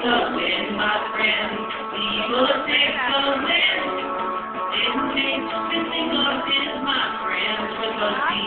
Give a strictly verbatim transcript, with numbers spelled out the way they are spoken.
the win, my friend. We will take the win. Didn't take the single is my friend with the